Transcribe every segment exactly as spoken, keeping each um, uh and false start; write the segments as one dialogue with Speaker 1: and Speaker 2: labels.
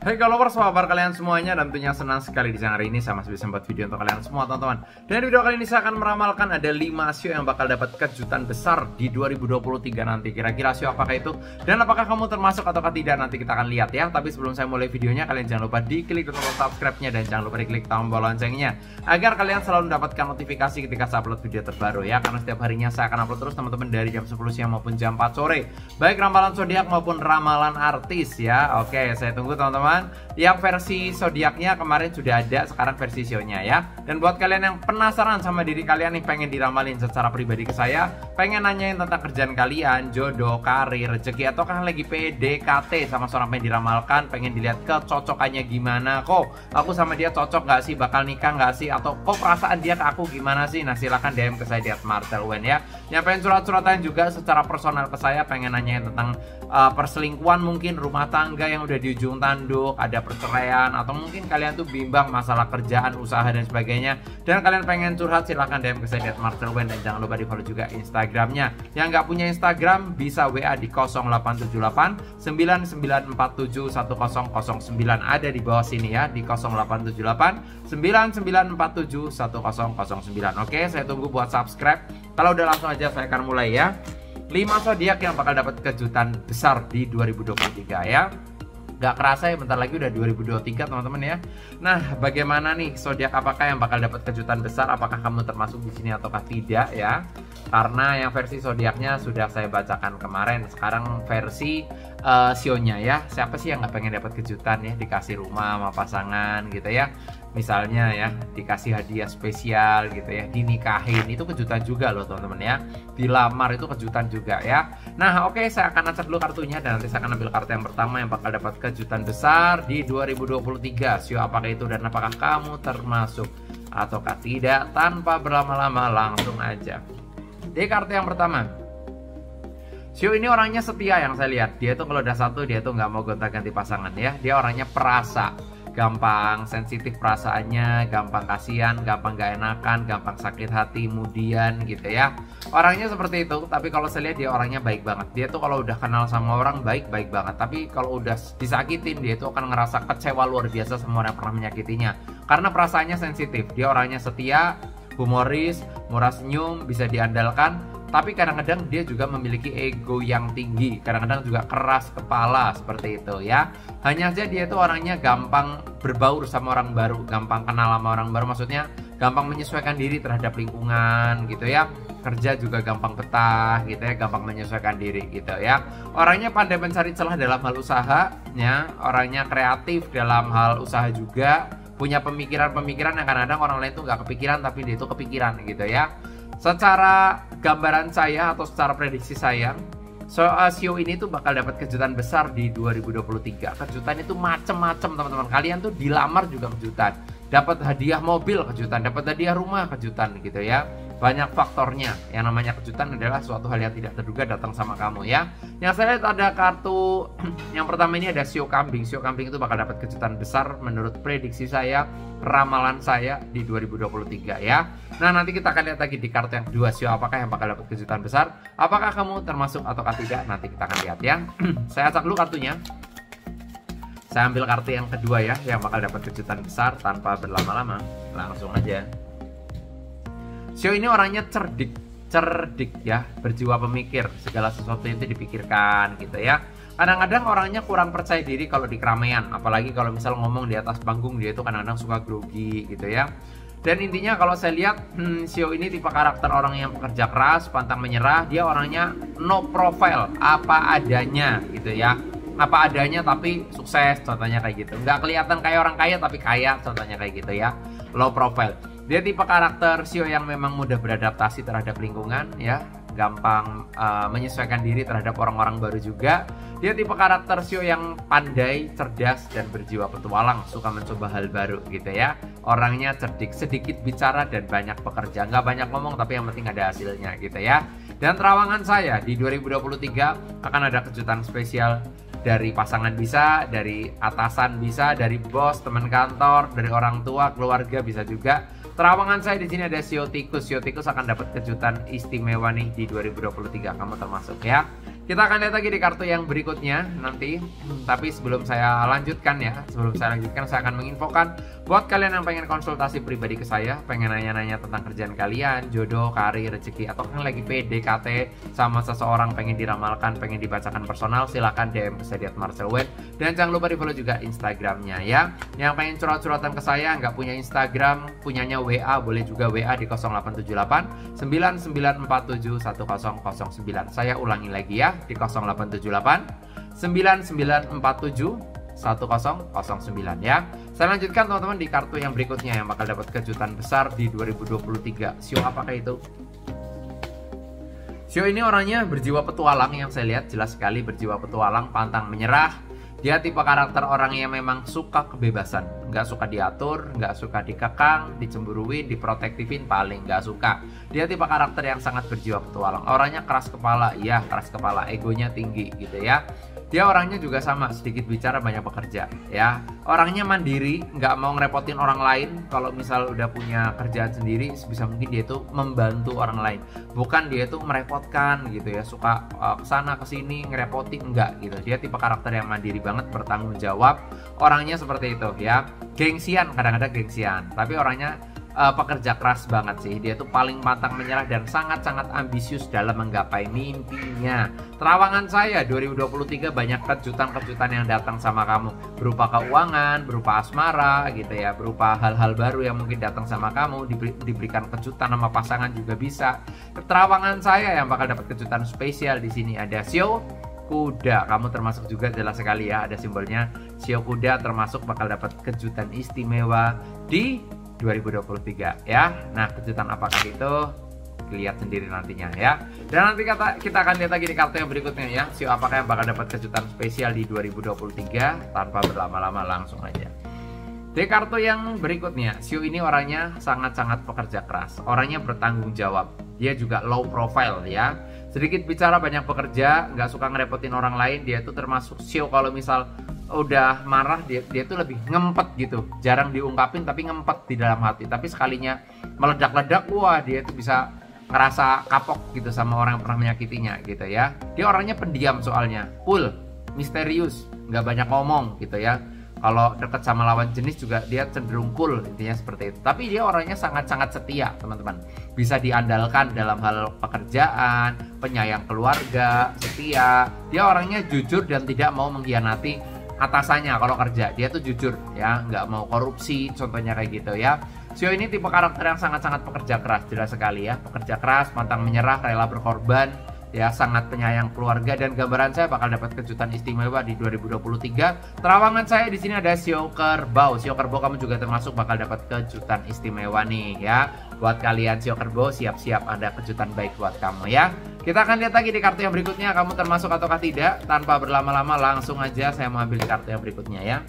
Speaker 1: Hai followers, apa kabar kalian semuanya? Dan tentunya senang sekali di channel ini saya masih bisa membuat video untuk kalian semua teman-teman. Dan di video kali ini saya akan meramalkan ada lima sio yang bakal dapat kejutan besar di dua ribu dua puluh tiga nanti. Kira-kira sio apakah itu? Dan apakah kamu termasuk ataukah tidak? Nanti kita akan lihat ya. Tapi sebelum saya mulai videonya, kalian jangan lupa diklik tombol subscribe-nya dan jangan lupa diklik tombol loncengnya agar kalian selalu mendapatkan notifikasi ketika saya upload video terbaru ya. Karena setiap harinya saya akan upload terus teman-teman dari jam sepuluh siang maupun jam empat sore. Baik ramalan zodiak maupun ramalan artis ya. Oke, saya tunggu teman-teman. Yang versi zodiaknya kemarin sudah ada, sekarang versi sionya ya. Dan buat kalian yang penasaran sama diri kalian nih, pengen diramalin secara pribadi ke saya, pengen nanyain tentang kerjaan kalian, jodoh, karir, rezeki, atau kan lagi P D K T sama seorang pengen diramalkan, pengen dilihat kecocokannya gimana, kok aku sama dia cocok nggak sih, bakal nikah nggak sih, atau kok perasaan dia ke aku gimana sih. Nah silahkan D M ke saya di at marcel wen ya. Yang pengen surat-suratan juga secara personal ke saya, pengen nanyain tentang uh, perselingkuhan mungkin, rumah tangga yang udah di ujung tanduk, ada perceraian, atau mungkin kalian tuh bimbang masalah kerjaan, usaha dan sebagainya, dan kalian pengen curhat, silahkan D M ke saya di at marcel wen. Dan jangan lupa di follow juga Instagramnya. Yang nggak punya Instagram bisa W A di nol delapan tujuh delapan sembilan sembilan empat tujuh satu nol nol sembilan, ada di bawah sini ya, di nol delapan tujuh delapan sembilan sembilan empat tujuh satu nol nol sembilan. Oke, saya tunggu buat subscribe. Kalau udah langsung aja saya akan mulai ya. lima zodiak yang bakal dapat kejutan besar di dua ribu dua puluh tiga ya. Gak kerasa ya, bentar lagi udah dua ribu dua puluh tiga teman-teman ya. Nah, bagaimana nih zodiak apakah yang bakal dapat kejutan besar? Apakah kamu termasuk di sini ataukah tidak ya? Karena yang versi zodiaknya sudah saya bacakan kemarin. Sekarang versi uh, sionya ya. Siapa sih yang nggak pengen dapat kejutan ya? Dikasih rumah sama pasangan gitu ya. Misalnya ya, dikasih hadiah spesial gitu ya, dinikahin, itu kejutan juga loh teman-teman ya. Dilamar itu kejutan juga ya. Nah oke, okay, saya akan acak dulu kartunya dan nanti saya akan ambil kartu yang pertama yang bakal dapat kejutan besar di dua ribu dua puluh tiga. Sio apakah itu dan apakah kamu termasuk ataukah tidak? Tanpa berlama-lama langsung aja. Di kartu yang pertama, sio ini orangnya setia yang saya lihat. Dia tuh kalau udah satu, dia tuh nggak mau gonta-ganti pasangan ya. Dia orangnya perasa, gampang sensitif perasaannya, gampang kasihan, gampang gak enakan, gampang sakit hati, kemudian gitu ya. Orangnya seperti itu, tapi kalau saya lihat dia orangnya baik banget. Dia tuh kalau udah kenal sama orang baik-baik banget, tapi kalau udah disakitin dia tuh akan ngerasa kecewa luar biasa sama orang yang pernah menyakitinya. Karena perasaannya sensitif, dia orangnya setia, humoris, murah senyum, bisa diandalkan. Tapi kadang-kadang dia juga memiliki ego yang tinggi, kadang-kadang juga keras kepala seperti itu ya. Hanya saja dia itu orangnya gampang berbaur sama orang baru, gampang kenal sama orang baru, maksudnya gampang menyesuaikan diri terhadap lingkungan gitu ya. Kerja juga gampang betah gitu ya, gampang menyesuaikan diri gitu ya. Orangnya pandai mencari celah dalam hal usaha ya, orangnya kreatif dalam hal usaha juga, punya pemikiran-pemikiran yang kadang-kadang orang lain tuh nggak kepikiran tapi dia itu kepikiran gitu ya. Secara gambaran saya atau secara prediksi saya, so, uh, sio ini tuh bakal dapat kejutan besar di dua ribu dua puluh tiga. Kejutan itu macem-macem teman-teman. Kalian tuh dilamar juga kejutan, dapat hadiah mobil kejutan, dapat hadiah rumah kejutan gitu ya. Banyak faktornya. Yang namanya kejutan adalah suatu hal yang tidak terduga datang sama kamu ya. Yang saya lihat ada kartu yang pertama ini ada sio kambing. Sio kambing itu bakal dapat kejutan besar menurut prediksi saya, ramalan saya di dua ribu dua puluh tiga ya. Nah nanti kita akan lihat lagi di kartu yang kedua, sio apakah yang bakal dapat kejutan besar. Apakah kamu termasuk ataukah tidak? Nanti kita akan lihat ya. Saya acak dulu kartunya. Saya ambil kartu yang kedua ya, yang bakal dapat kejutan besar tanpa berlama-lama. Langsung aja. Sio ini orangnya cerdik, cerdik ya, berjiwa pemikir, segala sesuatu itu dipikirkan gitu ya. Kadang-kadang orangnya kurang percaya diri kalau di keramaian, apalagi kalau misal ngomong di atas panggung, dia itu kadang-kadang suka grogi gitu ya. Dan intinya kalau saya lihat hmm, sio ini tipe karakter orang yang pekerja keras, pantang menyerah. Dia orangnya no profile, apa adanya gitu ya, apa adanya tapi sukses, contohnya kayak gitu. Nggak kelihatan kayak orang kaya tapi kaya, contohnya kayak gitu ya. Low profile. Dia tipe karakter sio yang memang mudah beradaptasi terhadap lingkungan ya, gampang uh, menyesuaikan diri terhadap orang-orang baru juga. Dia tipe karakter sio yang pandai, cerdas, dan berjiwa petualang, suka mencoba hal baru gitu ya. Orangnya cerdik, sedikit bicara dan banyak bekerja, nggak banyak ngomong tapi yang penting ada hasilnya gitu ya. Dan terawangan saya di dua ribu dua puluh tiga akan ada kejutan spesial dari pasangan bisa, dari atasan bisa, dari bos, teman kantor, dari orang tua, keluarga bisa juga. Terawangan saya di sini ada sio tikus. Sio tikus akan dapat kejutan istimewa nih di dua ribu dua puluh tiga. Kamu termasuk ya. Kita akan lihat lagi di kartu yang berikutnya nanti. Tapi sebelum saya lanjutkan ya, sebelum saya lanjutkan saya akan menginfokan buat kalian yang pengen konsultasi pribadi ke saya, pengen nanya-nanya tentang kerjaan kalian, jodoh, karir, rezeki, atau kan lagi P D K T sama seseorang, pengen diramalkan, pengen dibacakan personal, silahkan D M ke saya di at marcel wen. Dan jangan lupa di follow juga Instagramnya ya. Yang pengen curhat-curhatan ke saya, nggak punya Instagram, punyanya W A, boleh juga W A di nol delapan tujuh delapan sembilan sembilan empat tujuh satu nol nol sembilan. Saya ulangi lagi ya, di nol delapan tujuh delapan sembilan sembilan empat tujuh satu nol nol sembilan ya. Saya lanjutkan teman-teman di kartu yang berikutnya yang bakal dapat kejutan besar di dua ribu dua puluh tiga. Sio apakah itu? Sio ini orangnya berjiwa petualang, yang saya lihat jelas sekali berjiwa petualang, pantang menyerah. Dia tipe karakter orang yang memang suka kebebasan, nggak suka diatur, nggak suka dikekang, dicemburuin, diprotektifin, paling nggak suka. Dia tipe karakter yang sangat berjiwa petualang. Orangnya keras kepala, iya keras kepala, egonya tinggi gitu ya. Dia orangnya juga sama, sedikit bicara banyak bekerja ya. Orangnya mandiri, nggak mau ngerepotin orang lain. Kalau misal udah punya kerjaan sendiri, sebisa mungkin dia itu membantu orang lain. Bukan dia itu merepotkan gitu ya, suka uh, kesana kesini ngerepotin, enggak gitu. Dia tipe karakter yang mandiri banget, bertanggung jawab. Orangnya seperti itu ya. Gengsian, kadang-kadang gengsian. Tapi orangnya Uh, pekerja keras banget sih. Dia tuh paling pantang menyerah dan sangat-sangat ambisius dalam menggapai mimpinya. Terawangan saya dua ribu dua puluh tiga banyak kejutan-kejutan yang datang sama kamu, berupa keuangan, berupa asmara gitu ya, berupa hal-hal baru yang mungkin datang sama kamu, diberi, diberikan kejutan sama pasangan juga bisa. Terawangan saya yang bakal dapat kejutan spesial di sini ada Sio Kuda. Kamu termasuk juga, jelas sekali ya, ada simbolnya Sio Kuda, termasuk bakal dapat kejutan istimewa di dua ribu dua puluh tiga ya. Nah, kejutan apakah itu? Lihat sendiri nantinya ya. Dan nanti kata, kita akan lihat lagi di kartu yang berikutnya ya. Sio apakah yang bakal dapat kejutan spesial di dua ribu dua puluh tiga? Tanpa berlama-lama langsung aja. Di kartu yang berikutnya, Sio ini orangnya sangat-sangat pekerja keras. Orangnya bertanggung jawab. Dia juga low profile ya. Sedikit bicara banyak bekerja, nggak suka ngerepotin orang lain. Dia itu termasuk Sio kalau misal udah marah, dia dia tuh lebih ngempet gitu, jarang diungkapin tapi ngempet di dalam hati. Tapi sekalinya meledak-ledak, wah dia tuh bisa ngerasa kapok gitu sama orang yang pernah menyakitinya gitu ya. Dia orangnya pendiam soalnya, cool, misterius, nggak banyak ngomong gitu ya. Kalau deket sama lawan jenis juga dia cenderung cool, intinya seperti itu. Tapi dia orangnya sangat-sangat setia teman-teman, bisa diandalkan dalam hal pekerjaan, penyayang keluarga, setia. Dia orangnya jujur dan tidak mau mengkhianati atasannya kalau kerja. Dia tuh jujur ya, nggak mau korupsi, contohnya kayak gitu ya. Sio ini tipe karakter yang sangat-sangat pekerja keras, jelas sekali ya. Pekerja keras, pantang menyerah, rela berkorban ya, sangat penyayang keluarga. Dan gambaran saya bakal dapat kejutan istimewa di dua ribu dua puluh tiga. Terawangan saya di sini ada Sio Kerbau. Sio Kerbau kamu juga termasuk bakal dapat kejutan istimewa nih ya. Buat kalian Sio Kerbau, siap-siap ada kejutan baik buat kamu ya. Kita akan lihat lagi di kartu yang berikutnya, kamu termasuk ataukah tidak. Tanpa berlama-lama langsung aja saya mau ambil di kartu yang berikutnya ya.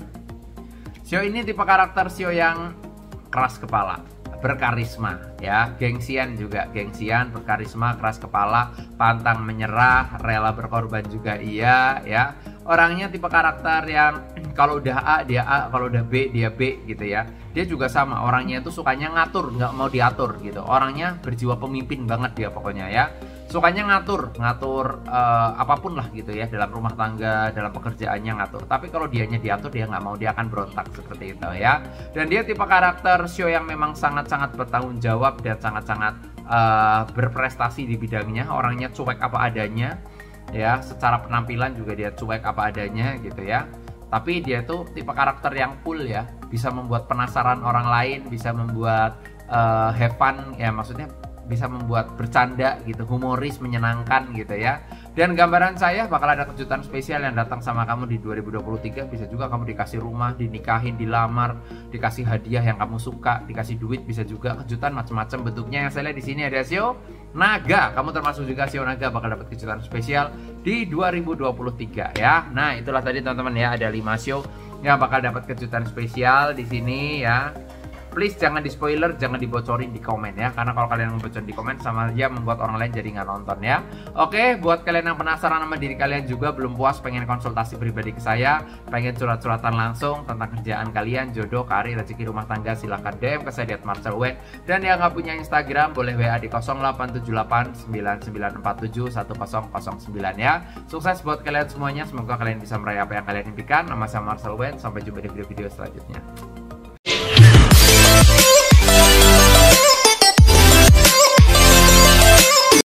Speaker 1: Sio ini tipe karakter Sio yang keras kepala, berkarisma ya, gengsian juga, gengsian, berkarisma, keras kepala, pantang menyerah, rela berkorban juga iya ya. Orangnya tipe karakter yang kalau udah A dia A, kalau udah B dia B gitu ya. Dia juga sama, orangnya itu sukanya ngatur, nggak mau diatur gitu. Orangnya berjiwa pemimpin banget dia pokoknya ya. Sukanya ngatur, ngatur uh, apapun lah gitu ya, dalam rumah tangga, dalam pekerjaannya ngatur. Tapi kalau dianya diatur, dia nggak mau, dia akan berontak seperti itu ya. Dan dia tipe karakter Sio yang memang sangat-sangat bertanggung jawab dan sangat-sangat uh, berprestasi di bidangnya. Orangnya cuek apa adanya ya, secara penampilan juga dia cuek apa adanya gitu ya. Tapi dia tuh tipe karakter yang cool ya, bisa membuat penasaran orang lain, bisa membuat uh, have fun ya, maksudnya bisa membuat bercanda gitu, humoris, menyenangkan gitu ya. Dan gambaran saya bakal ada kejutan spesial yang datang sama kamu di dua ribu dua puluh tiga. Bisa juga kamu dikasih rumah, dinikahin, dilamar, dikasih hadiah yang kamu suka, dikasih duit, bisa juga kejutan macam-macam bentuknya. Yang saya lihat di sini ada Sio Naga. Kamu termasuk juga Sio Naga, bakal dapat kejutan spesial di dua ribu dua puluh tiga ya. Nah, itulah tadi teman-teman ya, ada lima Sio yang bakal dapat kejutan spesial di sini ya. please jangan di spoiler, jangan dibocorin di komen ya, karena kalau kalian ngebocorin di komen sama aja membuat orang lain jadi nggak nonton ya. Oke, buat kalian yang penasaran sama diri kalian juga, belum puas pengen konsultasi pribadi ke saya, pengen curhat-curhatan langsung tentang kerjaan kalian, jodoh, karir, rezeki, rumah tangga, silahkan D M ke saya di at marcel wen. Dan yang nggak punya Instagram boleh W A di nol delapan tujuh delapan sembilan sembilan empat tujuh satu nol nol sembilan ya. Sukses buat kalian semuanya, semoga kalian bisa meraih apa yang kalian impikan. Nama saya Marcel Wen, sampai jumpa di video-video selanjutnya.